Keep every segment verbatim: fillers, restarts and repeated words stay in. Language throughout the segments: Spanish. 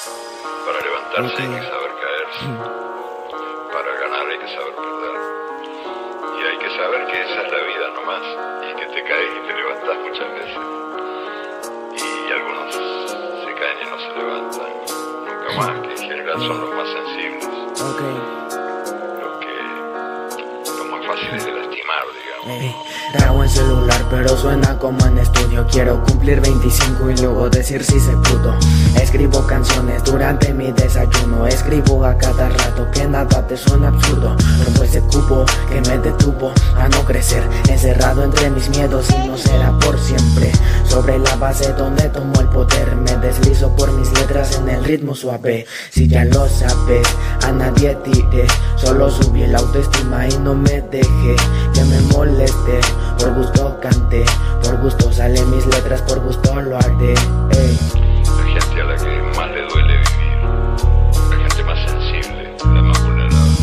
Para levantarse Okay. hay que saber caerse. Para ganar hay que saber perder. Y hay que saber que esa es la vida nomás. Y que te caes y te levantás muchas veces. Y algunos se caen y no se levantan nunca más, que en general son los más sensibles. Okay. Los que... los más fáciles de lastimar, digamos. Ey, grabo en celular pero suena como en estudio. Quiero cumplir veinticinco y luego decir si se puto. Escribo canciones durante mi desayuno. Escribo a cada rato que nada te suena absurdo. Rompo ese cubo que me detuvo a no crecer, encerrado entre mis miedos y no será por siempre. Sobre la base donde tomo el poder, me deslizo por mis letras en el ritmo suave. Si ya lo sabes, a nadie tiré, solo subí la autoestima y no me dejé que me moleste. Por gusto canté, por gusto salen mis letras, por gusto lo haré. Ey. La gente a la que más le duele vivir, la gente más sensible, la más vulnerable.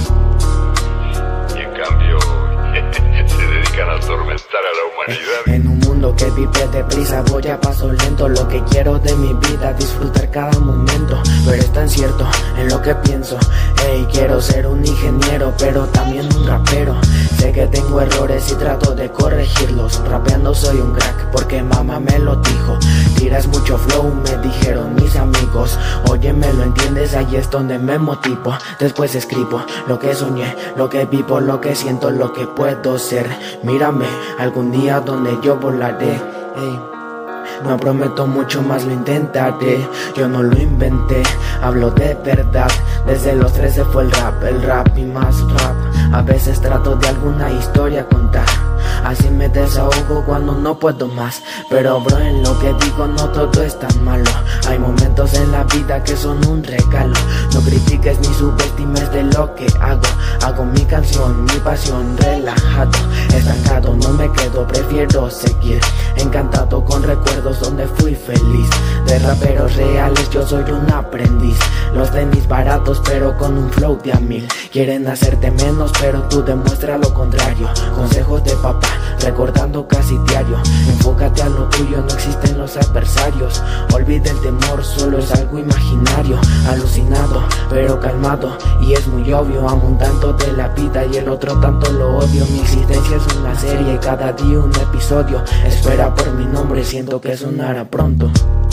Y en cambio se dedican a atormentar a la humanidad. En un mundo que vive deprisa voy a paso lento. Lo que quiero de mi vida, disfrutar cada momento. Pero es tan cierto en lo que pienso. Ey, quiero ser un ingeniero pero también un rapero. Sé que tengo errores y trato de corregirlos. Rapeando soy un crack porque mamá me lo dijo. Tiras mucho flow, me dijeron mis amigos. Oye, me lo entiendes, ahí es donde me motivo. Después escribo lo que soñé, lo que vivo, lo que siento, lo que puedo ser. Mírame, algún día donde yo volaré. Ey. No prometo mucho más, lo intentaré. Yo no lo inventé, hablo de verdad. Desde los trece fue el rap, el rap y más rap. A veces trato de alguna historia contar. Así me desahogo cuando no puedo más. Pero bro, en lo que digo no todo es tan malo. Hay momentos en la vida que son un regalo. No critiques ni subestimes de lo que hago. Hago mi canción, mi pasión, relajado. Estancado no me quedo, prefiero seguir. Encantado con recuerdos donde fui feliz. De raperos reales yo soy un aprendiz. Los tenis baratos pero con un flow de a mil. Quieren hacerte menos pero tú demuestra lo contrario. Consejos de papá, recordando casi diario. Enfócate a lo tuyo, no existen los adversarios. Olvida el temor, solo es algo imaginario. Alucinado, pero calmado, y es muy obvio. Amo un tanto de la vida y el otro tanto lo odio. Mi existencia es una serie, cada día un episodio. Espera por mi nombre, siento que sonará pronto.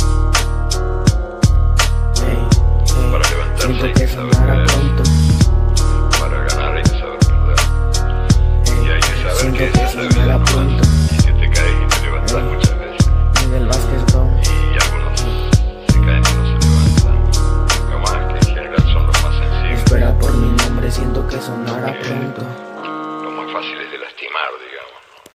Hey, hey, Para levantarse siento hay que que saber sonará caerse. pronto. Para ganar hay que saber perder. Y hay que saber Siento que que esa es la vida sonará nomás. pronto. Y que te caes y te levantas muchas veces. Miguel Vázquez, bro. Y algunos se caen y no se levantan nunca más, que en general son los más sensibles. Espera por mi nombre, siento que sonará pronto. Los más fáciles de lastimar, digamos.